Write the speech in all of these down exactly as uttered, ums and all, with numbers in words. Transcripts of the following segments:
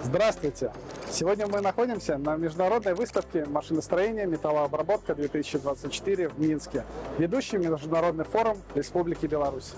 Здравствуйте! Сегодня мы находимся на международной выставке машиностроения «Металлообработка две тысячи двадцать четыре» в Минске, ведущий международный форум Республики Беларусь.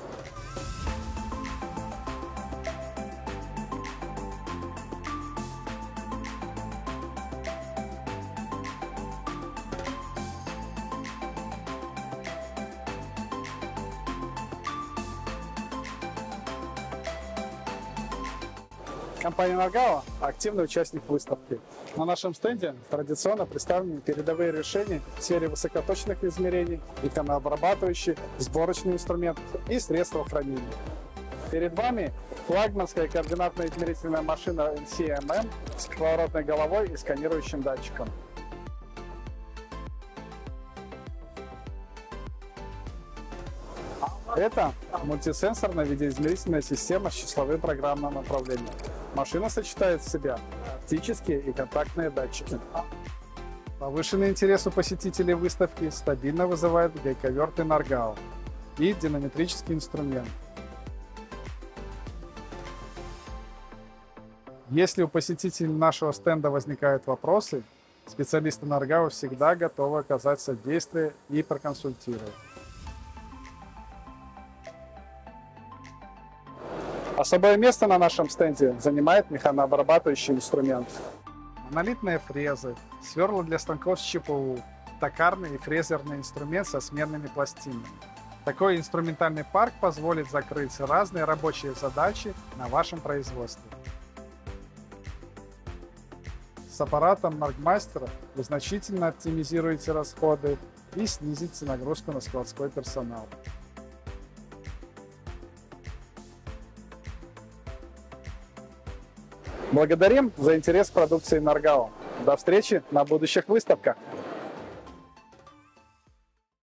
Компания «Наргао» – активный участник выставки. На нашем стенде традиционно представлены передовые решения в сфере высокоточных измерений, иконообрабатывающие, сборочный инструмент и средства хранения. Перед вами флагманская координатная измерительная машина эн си эм эм с поворотной головой и сканирующим датчиком. Это мультисенсорная видеоизмерительная система с числовым программным управлением. Машина сочетает в себя оптические и контактные датчики. Повышенный интерес у посетителей выставки стабильно вызывает гайковерты «Наргао» и динамометрический инструмент. Если у посетителей нашего стенда возникают вопросы, специалисты «Наргао» всегда готовы оказать содействие и проконсультировать. Особое место на нашем стенде занимает механообрабатывающий инструмент. Монолитные фрезы, сверла для станков с ЧПУ, токарный и фрезерный инструмент со сменными пластинами. Такой инструментальный парк позволит закрыть разные рабочие задачи на вашем производстве. С аппаратом Наргмастера вы значительно оптимизируете расходы и снизите нагрузку на складской персонал. Благодарим за интерес к продукции «Наргао». До встречи на будущих выставках!